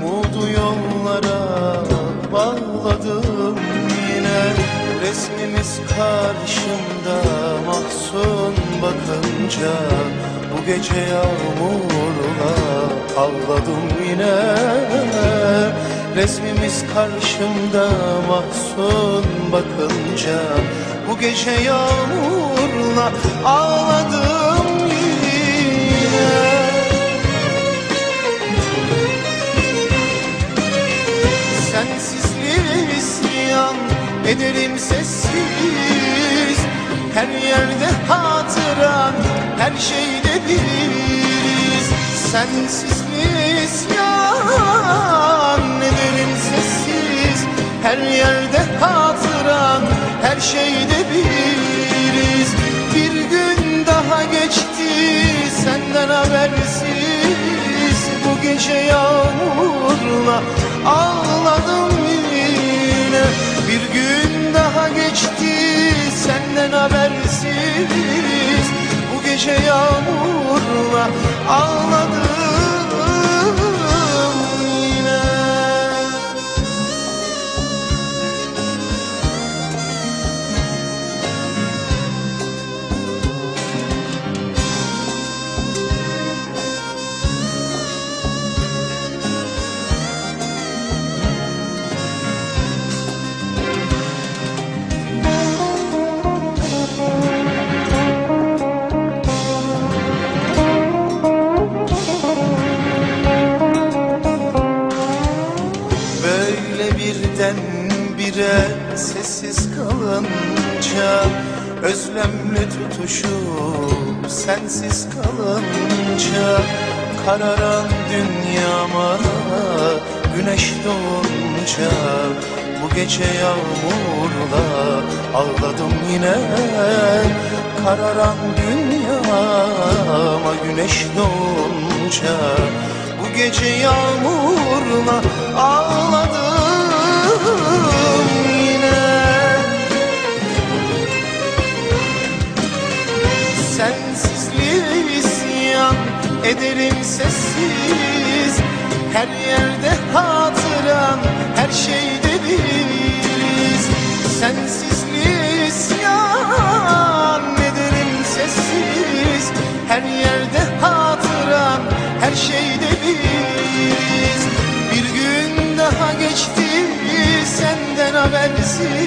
umudu yollara bağladım yine. Resmimiz karşımda mahzun bakınca, bu gece yağmurla ağladım yine. Resmimiz karşımda mahzun bakınca, bu gece yağmurla ağladım yine. Sensizliğe isyan ederim sessiz, her yerde hatıran, her şeyde biriz. Sensizliğe isyan ederim sessiz, her yerde hatıran, her şeyde biriz. Bir gün daha geçti senden habersiz, bu gece yağmurla ağladım yine. Bir gün daha geçti senden habersiz, bu gece yağmurla ağladım yine. Birdenbire sessiz kalınca, özlemle tutuşup sensiz kalınca, kararan dünyama güneş doğunca, bu gece yağmurla ağladım yine. Kararan dünyama güneş doğunca, bu gece yağmurla ağladım yine. Sensizliğe isyan ederim sessiz, her yerde hatıran, her şeyde biriz. Sensizliğe isyan ederim sessiz, her yerde hatıran, her şeyde biriz. Bir gün daha geçti senden habersiz,